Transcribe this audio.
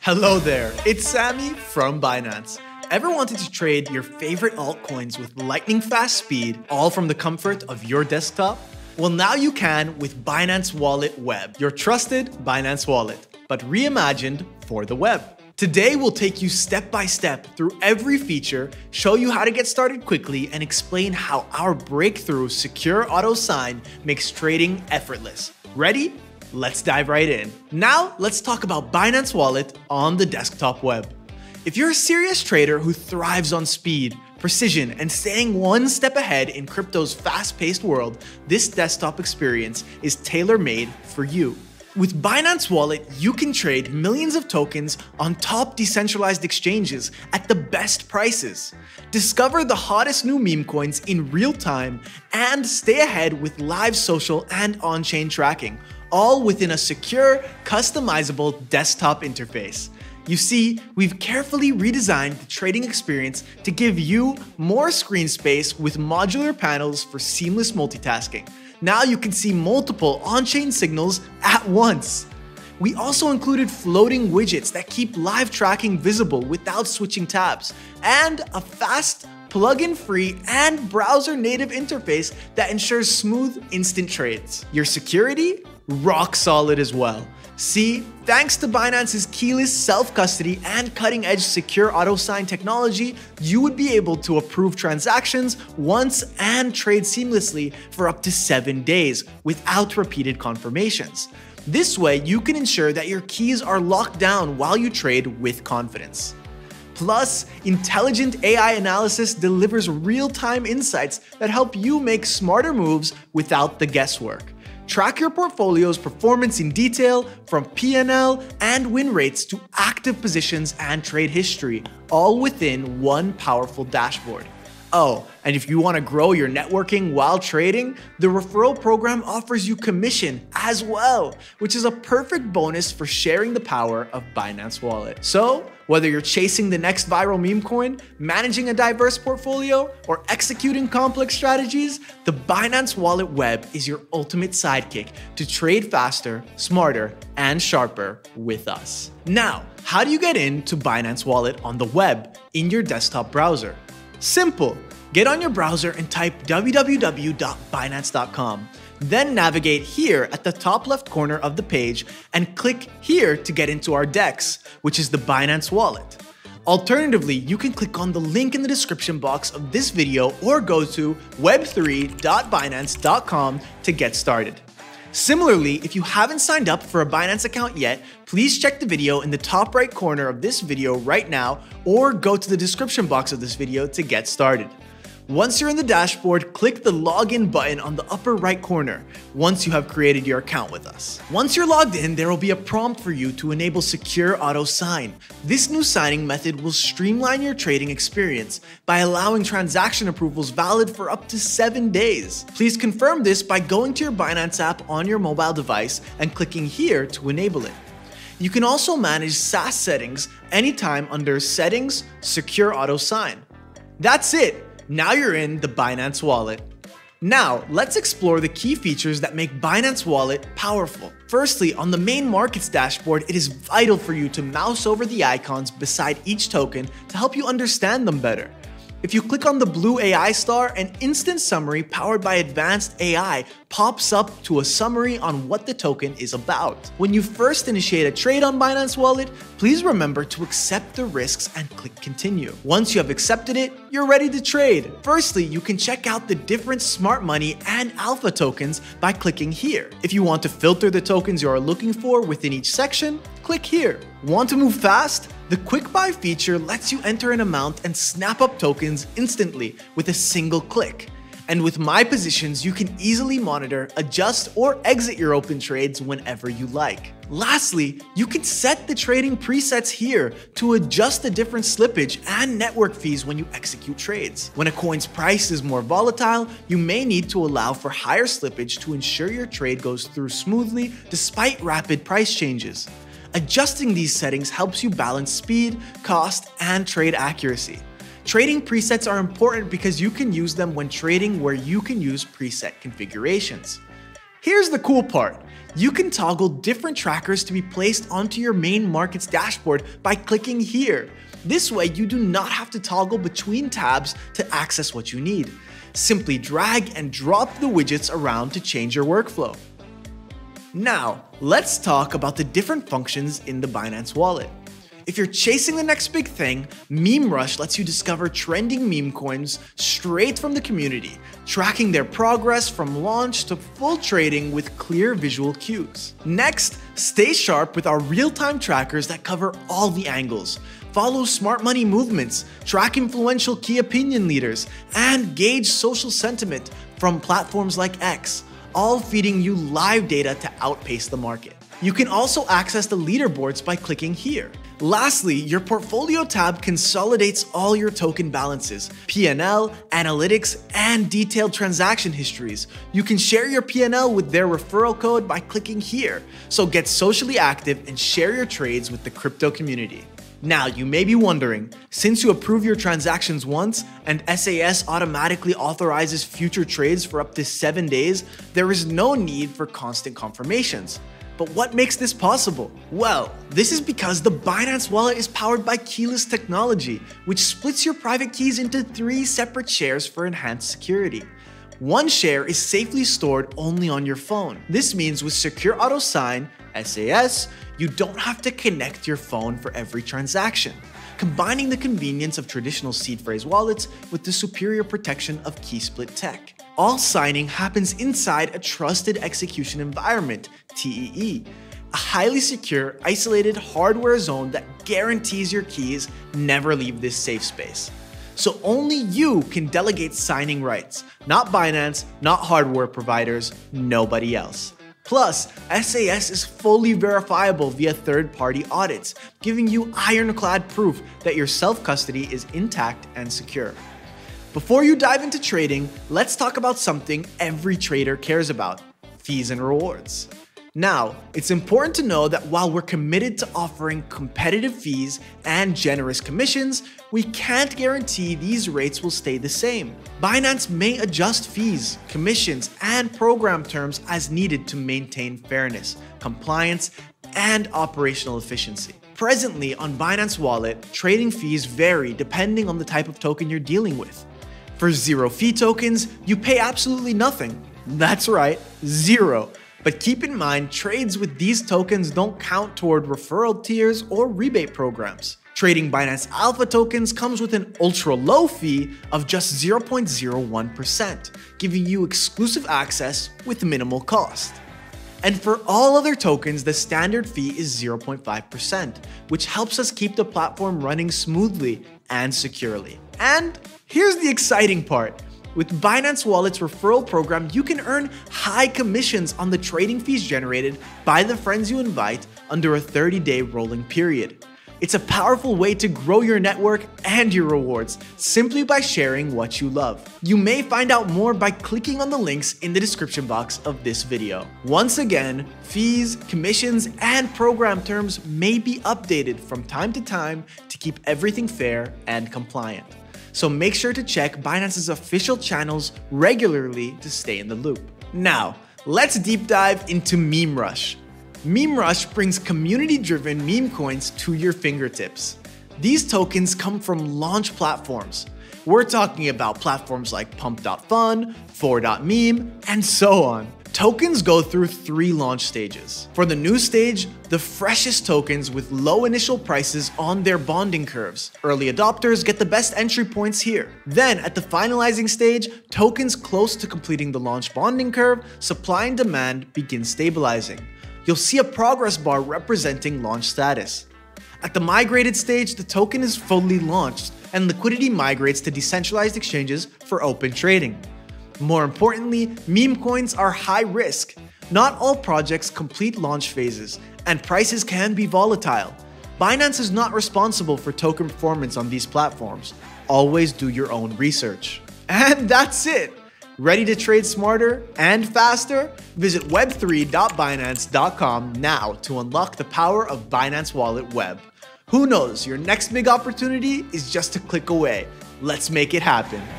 Hello there, it's Sammy from Binance. Ever wanted to trade your favorite altcoins with lightning fast speed, all from the comfort of your desktop? Well, now you can with Binance Wallet Web, your trusted Binance Wallet, but reimagined for the web. Today, we'll take you step by step through every feature, show you how to get started quickly, and explain how our breakthrough secure auto sign makes trading effortless. Ready? Let's dive right in. Now, let's talk about Binance Wallet on the desktop web. If you're a serious trader who thrives on speed, precision, and staying one step ahead in crypto's fast-paced world, this desktop experience is tailor-made for you. With Binance Wallet, you can trade millions of tokens on top decentralized exchanges at the best prices. Discover the hottest new meme coins in real time and stay ahead with live social and on-chain tracking, all within a secure, customizable desktop interface. You see, we've carefully redesigned the trading experience to give you more screen space with modular panels for seamless multitasking. Now you can see multiple on-chain signals at once. We also included floating widgets that keep live tracking visible without switching tabs, and a fast, plugin-free, and browser-native interface that ensures smooth, instant trades. Your security? Rock solid as well. See, thanks to Binance's keyless self-custody and cutting-edge secure auto sign technology, you would be able to approve transactions once and trade seamlessly for up to 7 days without repeated confirmations. This way, you can ensure that your keys are locked down while you trade with confidence. Plus, intelligent AI analysis delivers real-time insights that help you make smarter moves without the guesswork. Track your portfolio's performance in detail, from P&L and win rates to active positions and trade history, all within one powerful dashboard. Oh, and if you want to grow your networking while trading, the Referral program offers you commission as well, which is a perfect bonus for sharing the power of Binance Wallet. So, whether you're chasing the next viral meme coin, managing a diverse portfolio, or executing complex strategies, the Binance Wallet Web is your ultimate sidekick to trade faster, smarter, and sharper with us. Now, how do you get into Binance Wallet on the web in your desktop browser? Simple. Get on your browser and type www.binance.com. Then navigate here at the top left corner of the page and click here to get into our DEX, which is the Binance Wallet. Alternatively, you can click on the link in the description box of this video or go to web3.binance.com to get started. Similarly, if you haven't signed up for a Binance account yet, please check the video in the top right corner of this video right now or go to the description box of this video to get started. Once you're in the dashboard, click the login button on the upper right corner once you have created your account with us. Once you're logged in, there will be a prompt for you to enable secure auto sign. This new signing method will streamline your trading experience by allowing transaction approvals valid for up to 7 days. Please confirm this by going to your Binance app on your mobile device and clicking here to enable it. You can also manage SAS settings anytime under Settings, Secure Auto Sign. That's it! Now you're in the Binance Wallet. Now, let's explore the key features that make Binance Wallet powerful. Firstly, on the main markets dashboard, it is vital for you to mouse over the icons beside each token to help you understand them better. If you click on the blue AI star, an instant summary powered by advanced AI pops up to a summary on what the token is about. When you first initiate a trade on Binance Wallet, please remember to accept the risks and click continue. Once you have accepted it, you're ready to trade. Firstly, you can check out the different smart money and alpha tokens by clicking here. If you want to filter the tokens you are looking for within each section, click here. Want to move fast? The Quick Buy feature lets you enter an amount and snap up tokens instantly with a single click. And with My Positions, you can easily monitor, adjust, or exit your open trades whenever you like. Lastly, you can set the trading presets here to adjust the different slippage and network fees when you execute trades. When a coin's price is more volatile, you may need to allow for higher slippage to ensure your trade goes through smoothly despite rapid price changes. Adjusting these settings helps you balance speed, cost, and trade accuracy. Trading presets are important because you can use them when trading where you can use preset configurations. Here's the cool part. You can toggle different trackers to be placed onto your main market's dashboard by clicking here. This way, you do not have to toggle between tabs to access what you need. Simply drag and drop the widgets around to change your workflow. Now, let's talk about the different functions in the Binance Wallet. If you're chasing the next big thing, Meme Rush lets you discover trending meme coins straight from the community, tracking their progress from launch to full trading with clear visual cues. Next, stay sharp with our real-time trackers that cover all the angles. Follow smart money movements, track influential key opinion leaders, and gauge social sentiment from platforms like X, all feeding you live data to outpace the market. You can also access the leaderboards by clicking here. Lastly, your portfolio tab consolidates all your token balances, P&L, analytics, and detailed transaction histories. You can share your P&L with their referral code by clicking here. So get socially active and share your trades with the crypto community. Now, you may be wondering, since you approve your transactions once and SAS automatically authorizes future trades for up to 7 days, there is no need for constant confirmations. But what makes this possible? Well, this is because the Binance Wallet is powered by keyless technology, which splits your private keys into 3 separate shares for enhanced security. One share is safely stored only on your phone. This means with Secure Auto Sign, SAS, you don't have to connect your phone for every transaction, combining the convenience of traditional seed phrase wallets with the superior protection of key split tech. All signing happens inside a trusted execution environment, TEE, a highly secure, isolated hardware zone that guarantees your keys never leave this safe space. So only you can delegate signing rights, not Binance, not hardware providers, nobody else. Plus, SAS is fully verifiable via third-party audits, giving you ironclad proof that your self-custody is intact and secure. Before you dive into trading, let's talk about something every trader cares about: fees and rewards. Now, it's important to know that while we're committed to offering competitive fees and generous commissions, we can't guarantee these rates will stay the same. Binance may adjust fees, commissions, and program terms as needed to maintain fairness, compliance, and operational efficiency. Presently, on Binance Wallet, trading fees vary depending on the type of token you're dealing with. For zero-fee tokens, you pay absolutely nothing. That's right, zero. But keep in mind, trades with these tokens don't count toward referral tiers or rebate programs. Trading Binance Alpha tokens comes with an ultra-low fee of just 0.01%, giving you exclusive access with minimal cost. And for all other tokens, the standard fee is 0.5%, which helps us keep the platform running smoothly and securely. And here's the exciting part. With Binance Wallet's referral program, you can earn high commissions on the trading fees generated by the friends you invite under a 30-day rolling period. It's a powerful way to grow your network and your rewards simply by sharing what you love. You may find out more by clicking on the links in the description box of this video. Once again, fees, commissions, and program terms may be updated from time to time to keep everything fair and compliant. So make sure to check Binance's official channels regularly to stay in the loop. Now, let's deep dive into Meme Rush. Meme Rush brings community-driven meme coins to your fingertips. These tokens come from launch platforms. We're talking about platforms like Pump.Fun, 4.meme, and so on. Tokens go through 3 launch stages. For the new stage, the freshest tokens with low initial prices on their bonding curves. Early adopters get the best entry points here. Then, at the finalizing stage, tokens close to completing the launch bonding curve, supply and demand begin stabilizing. You'll see a progress bar representing launch status. At the migrated stage, the token is fully launched, and liquidity migrates to decentralized exchanges for open trading. More importantly, meme coins are high risk. Not all projects complete launch phases, and prices can be volatile. Binance is not responsible for token performance on these platforms. Always do your own research. And that's it! Ready to trade smarter and faster? Visit web3.binance.com now to unlock the power of Binance Wallet Web. Who knows, your next big opportunity is just a click away. Let's make it happen.